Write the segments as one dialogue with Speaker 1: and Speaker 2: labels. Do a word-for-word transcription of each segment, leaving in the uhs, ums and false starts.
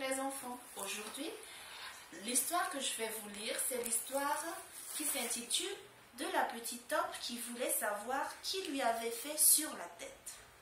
Speaker 1: les enfants. Aujourd'hui, l'histoire que je vais vous lire, c'est l'histoire qui s'intitule « De la petite Top qui voulait savoir qui lui avait fait sur la tête ».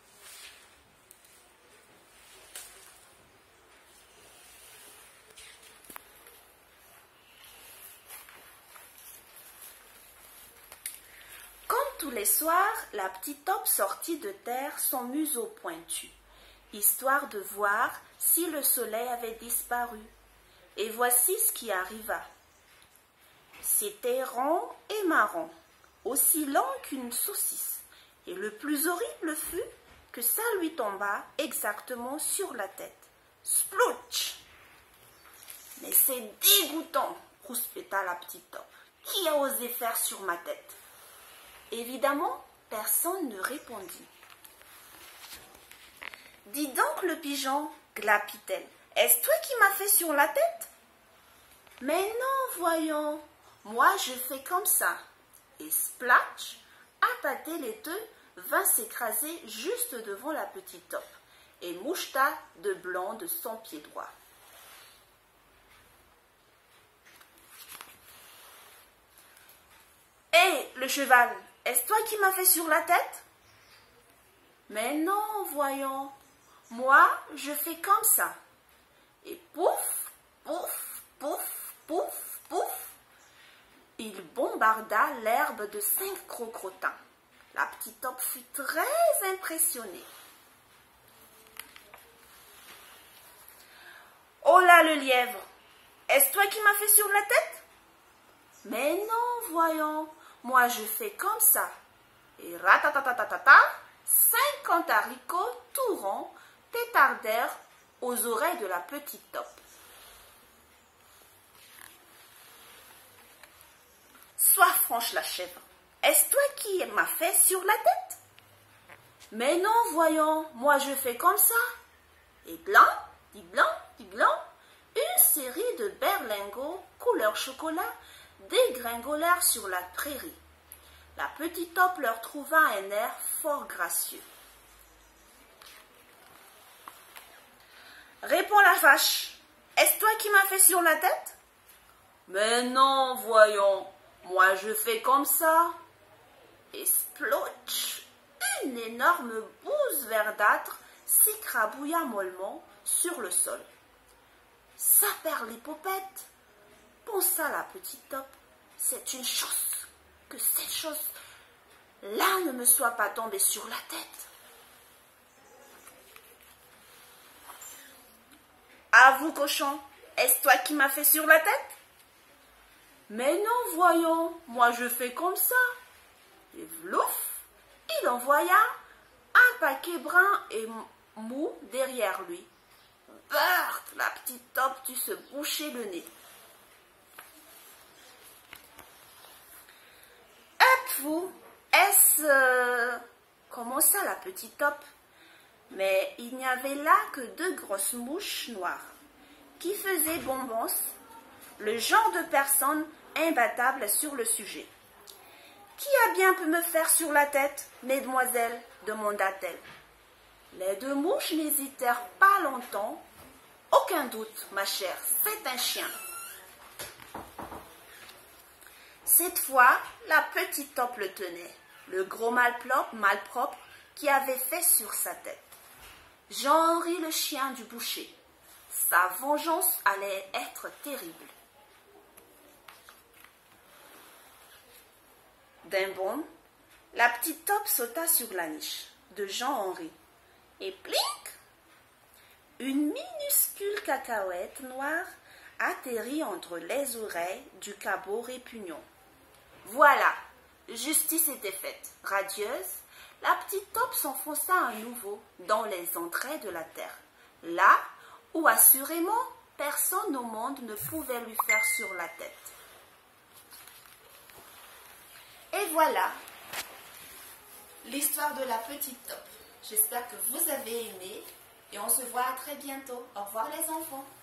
Speaker 1: Comme tous les soirs, la petite Top sortit de terre son museau pointu, histoire de voir si le soleil avait disparu. Et voici ce qui arriva. C'était rond et marron, aussi long qu'une saucisse, et le plus horrible fut que ça lui tomba exactement sur la tête. Splouch! Mais c'est dégoûtant, rouspéta la petite Top. Qui a osé faire sur ma tête? Évidemment, personne ne répondit. Dis donc le pigeon, glapit-elle, est-ce toi qui m'as fait sur la tête? Mais non, voyons, moi je fais comme ça. Et Splatch, appâté laiteux, vint s'écraser juste devant la petite Top et moucheta de blanc de son pied droit. Hé, le cheval, est-ce toi qui m'as fait sur la tête? Mais non, voyons, moi je fais comme ça. Et pouf, pouf, pouf, pouf, pouf, il bombarda l'herbe de cinq gros crottins. La petite Top fut très impressionnée. Oh là le lièvre, est-ce toi qui m'as fait sur la tête? Mais non, voyons, moi je fais comme ça. Et ratatatatata, cinquante haricots tout ronds pétardèrent aux oreilles de la petite Top. Sois franche la chèvre, est-ce toi qui m'as fait sur la tête? Mais non, voyons, moi je fais comme ça. Et blanc, dit blanc, dit blanc, une série de berlingots couleur chocolat dégringolèrent sur la prairie. La petite Top leur trouva un air fort gracieux. Réponds la vache, est-ce toi qui m'as fait sur la tête? Mais non, voyons, moi je fais comme ça. Et splouch, une énorme bouse verdâtre s'écrabouilla mollement sur le sol. Saperlipopette, pensa la petite Top, c'est une chose que cette chose-là ne me soit pas tombée sur la tête. À vous, cochon, est-ce toi qui m'as fait sur la tête? Mais non, voyons, moi je fais comme ça. Et vlouf, il envoya un paquet brun et mou derrière lui. Bert, la petite Top dut se boucher le nez. Êtes-vous, est-ce... Euh, comment ça, la petite Top? Mais il n'y avait là que deux grosses mouches noires qui faisaient bonbons, le genre de personne imbattable sur le sujet. Qui a bien pu me faire sur la tête, mesdemoiselles? Demanda-t-elle. Les deux mouches n'hésitèrent pas longtemps. Aucun doute, ma chère, c'est un chien. Cette fois, la petite Top le tenait, le gros malpropre, malpropre qui avait fait sur sa tête. Jean-Henri le chien du boucher. Sa vengeance allait être terrible. D'un bond, la petite Top sauta sur la niche de Jean-Henri et plink, une minuscule cacahuète noire atterrit entre les oreilles du cabot répugnant. Voilà, justice était faite. Radieuse, la petite Top s'enfonça à nouveau dans les entrailles de la terre, là où assurément personne au monde ne pouvait lui faire sur la tête. Et voilà l'histoire de la petite Top. J'espère que vous avez aimé et on se voit à très bientôt. Au revoir les enfants.